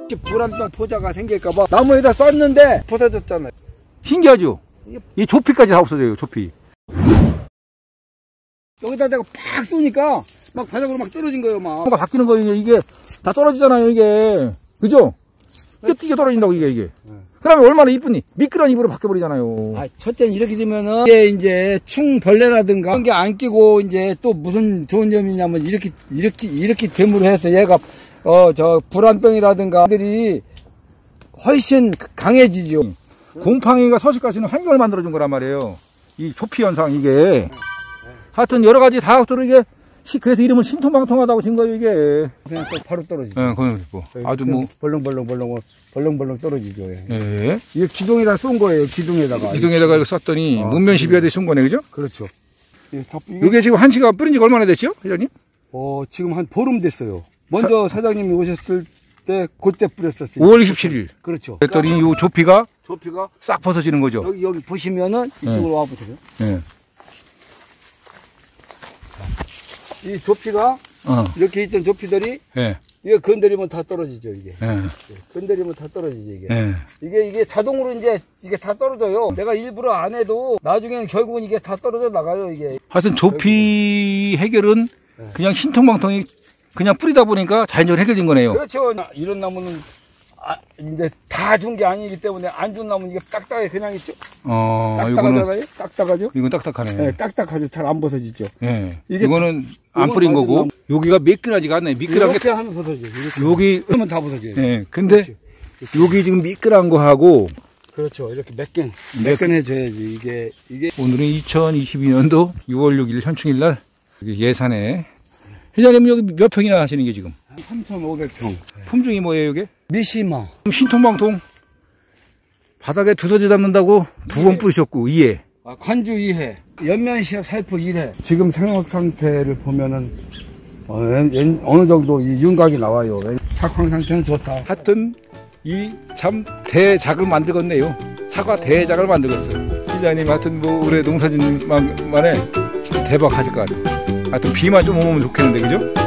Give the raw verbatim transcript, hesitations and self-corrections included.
불안병 포자가 생길까봐 나무에다 쐈는데 부서졌잖아요. 신기하죠? 이 조피까지 다 없어져요, 조피. 여기다 내가 팍 쏘니까 막 바닥으로 막 떨어진 거예요, 막. 뭔가 바뀌는 거예요, 이게. 다 떨어지잖아요, 이게. 그죠? 이게, 이게 떨어진다고, 이게, 이게. 네. 그러면 얼마나 이쁘니? 미끄러운 입으로 바뀌어버리잖아요. 아, 첫째는 이렇게 되면은, 이게 이제 충벌레라든가 그런 게 안 끼고, 이제 또 무슨 좋은 점이 있냐면, 이렇게, 이렇게, 이렇게 됨으로 해서 얘가, 어, 저, 불안병이라든가, 들이 훨씬 강해지죠. 곰팡이가 서식하시는 환경을 만들어준 거란 말이에요. 이 조피 현상, 이게. 하여튼 여러 가지 다각도로 이게, 그래서 이름은 신통방통하다고 진 거예요, 이게. 그냥 또 바로 떨어지죠. 예, 그건 뭐. 아주 뭐. 벌렁벌렁벌렁, 벌렁벌렁 떨어지죠. 예. 예. 이게 기둥에다 쏜 거예요, 기둥에다가. 기둥에다가 이거 쐈더니, 아, 문면 시비하듯이 쏜 거네, 그죠? 그렇죠. 예, 이게 지금 한시가 뿌린 지가 얼마나 됐죠, 회장님? 어, 지금 한 보름 됐어요. 먼저 사... 사장님이 오셨을 때, 그때 뿌렸었어요. 오월 이십칠일. 그렇죠. 그랬더니 이 조피가, 조피가 싹 벗어지는 거죠. 여기, 여기 보시면은 이쪽으로 네. 와보세요. 예. 이 조피가, 어. 이렇게 있던 조피들이, 예. 이게 건드리면 다 떨어지죠, 이게. 예. 건드리면 다 떨어지죠, 이게. 예. 이게, 이게 자동으로 이제, 이게 다 떨어져요. 내가 일부러 안 해도, 나중에는 결국은 이게 다 떨어져 나가요, 이게. 하여튼 조피 해결은 그냥 신통방통이 그냥 뿌리다 보니까 자연적으로 해결된 거네요. 그렇죠. 이런 나무는, 아, 이제 다 준 게 아니기 때문에 안 준 나무는 이게 딱딱하게 그냥 있죠. 어, 딱딱하잖아요. 이거는, 딱딱하죠. 이건 딱딱하네. 네, 딱딱하죠. 잘 안 벗어지죠. 예. 이게 이거는 안 뿌린 거고, 나무. 여기가 미끈하지가 않네. 미끈한 이렇게 게. 하면 벗어져요. 이렇게. 여기, 그러면 다 벗어져요. 예. 근데, 그렇지. 여기 지금 미끈한 거 하고, 그렇죠. 이렇게 매끈, 매끈해져야지. 이게, 이게. 오늘은 이천이십이년도 유월 육일 현충일 날, 예산에. 회장님 여기 몇 평이나 하시는 게 지금? 삼천오백 평. 품종이 뭐예요, 이게? 미시마. 신통방통. 바닥에 두서지 담는다고 두 번 뿌리셨고, 이해. 아, 관주 이 회. 연면시약 살포 일 회. 지금 생각 상태를 보면은, 어, 어느 정도 이 윤곽이 나와요. 착황 상태는 좋다. 하여튼, 이 참 대작을 만들었네요. 사과 대작을 만들었어요. 기자님 하여튼 뭐 올해 농사짓는 만에 진짜 대박 하실 것 같아요. 하여튼 비만 좀 오면 좋겠는데, 그죠?